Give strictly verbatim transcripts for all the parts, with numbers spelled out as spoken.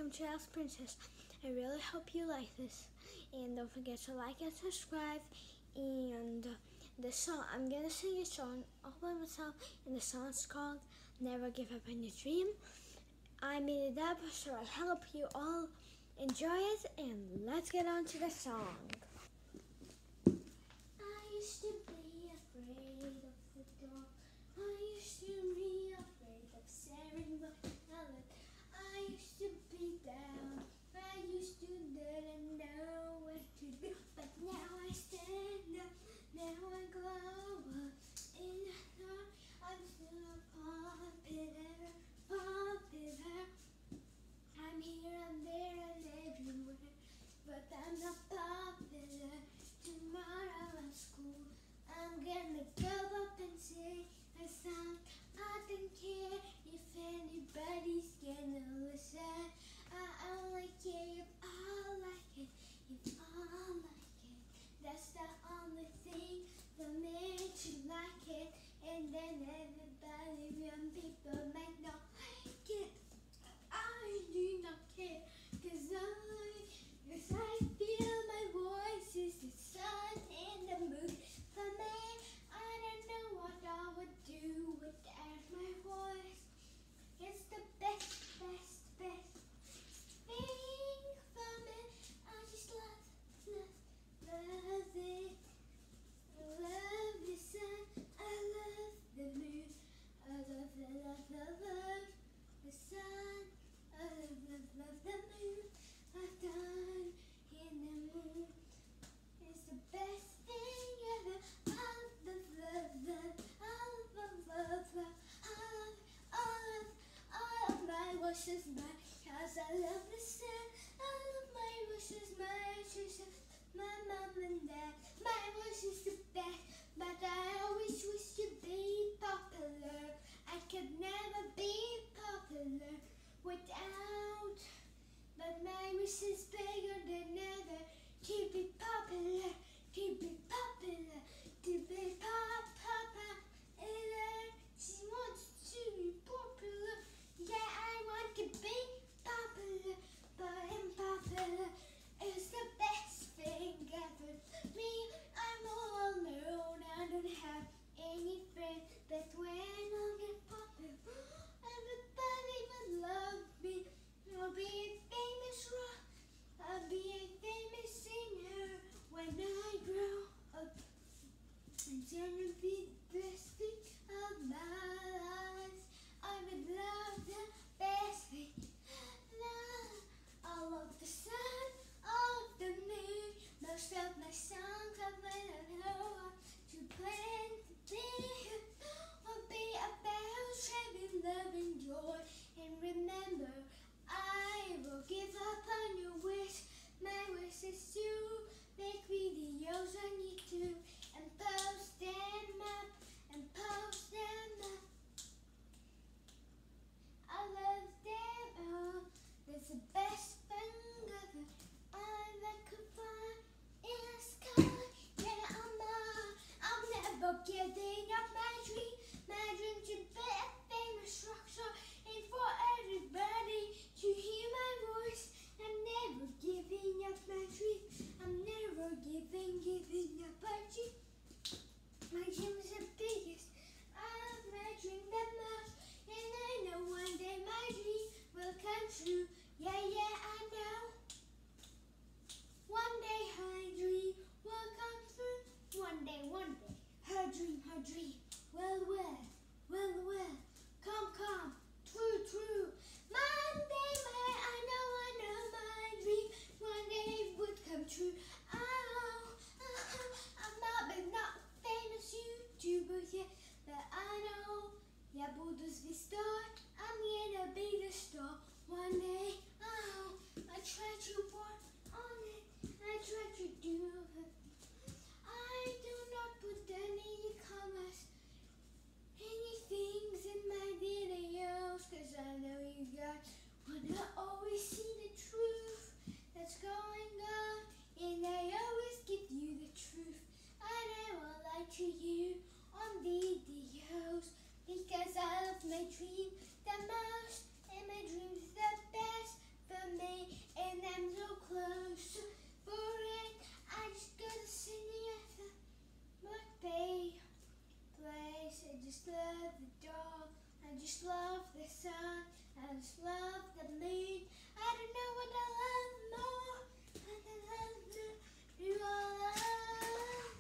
welcome to Alice Princess. I really hope you like this, and don't forget to like and subscribe. And the song, I'm gonna sing a song all by myself, and the song's called Never Give Up on Your Dream. I made it up, so I hope you all enjoy it, and let's get on to the song. I used to be afraid of the dark. I used to be afraid of staring but I used to be down. I used to didn't know what to do. But now I stand up. Now I glow up. In the dark, I'm still popular, popular. I'm here, I'm there, and everywhere. But I'm not popular. Tomorrow at school, I'm gonna go up and sing a song. I don't care if anybody's gonna listen. I only care if I like it, if I like it. That's the only thing that makes you like it. And then everybody around people might not like it. I do not care, cause I, cause I feel my voice is the sun and the moon. For me, I don't know what I would do without my voice. It's the best, best, best thing for me. I just love, love, love it. I love the sun, I love the moon. I love, love, love, love, love the sun. I love, love, love the moon. I've done in the moon. It's the best thing ever. I love, love, love, I love, love, love, I love, I love, I love my wishes, my cause I love the sun. I love my wishes, my wishes, my mom and dad. My wish is the best, but I always wish to be popular. I could never be popular without, but my wish is bigger than ever. To be popular, to be popular, to be pop, popular. She wants to be popular. Yeah, I want to be popular, but impopular is the best thing ever. Me, I'm all alone. I don't have any friends, but when I get popular, just love the moon. I don't know what I love more. I don't love the you all love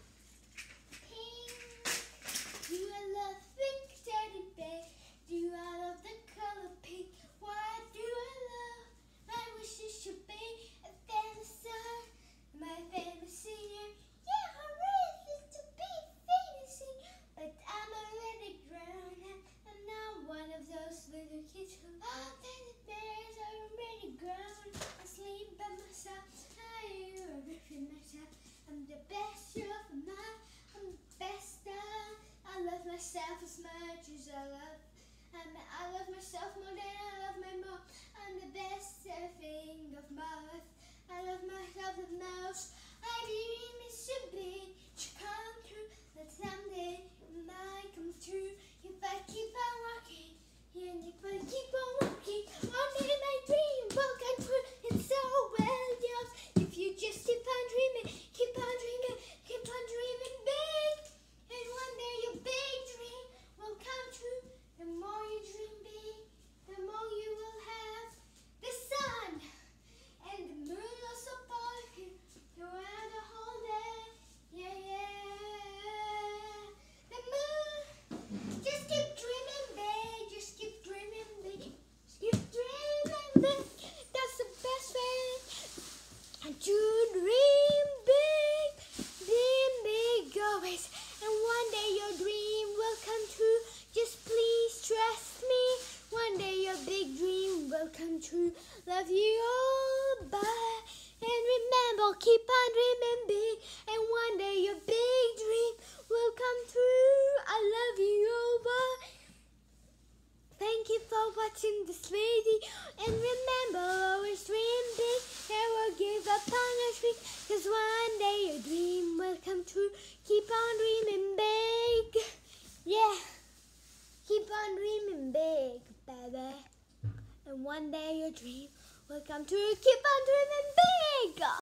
pink. Do I love pink teddy bear? Do I love the color pink? Why do I love? My wishes should be a famous star, my famous singer. Yeah, I really want to be famous singer, but I'm already grown up. I'm not one of those little kids who love teddy bears. I'm already grown. I sleep by myself. I everything myself. I'm the best of my. I'm the best of. I love myself as much as I love. I'm, I love myself more than I love my mom. I'm the best thing of my life. I love myself the most. I dream it should be to come true. That someday it might come true. If I keep on walking, and if I keep on walking, one day my dream will come true. It's so well yours. If you just keep on dreaming, keep on dreaming, keep on dreaming big. And one day your big dream will come true. The more you dream big, the more you will have. The sun and the moon will support you throughout the whole day. Yeah, yeah. The moon, just keep dreaming big, just keep dreaming big, just keep dreaming big. That's the best way to dream big, dream big always. And one day your dream will come true. Just please trust me. One day your big dream will come true. Love you all, bye. And remember, keep on dreaming big. And one day your big dream will come true. I love you all, bye. Thank you for watching this video. And remember, always dream big. Never give up on your dream. Cause one day your dream will come true. Keep on dreaming big. Yeah. Keep on dreaming big, baby. And one day your dream will come true. Keep on dreaming big.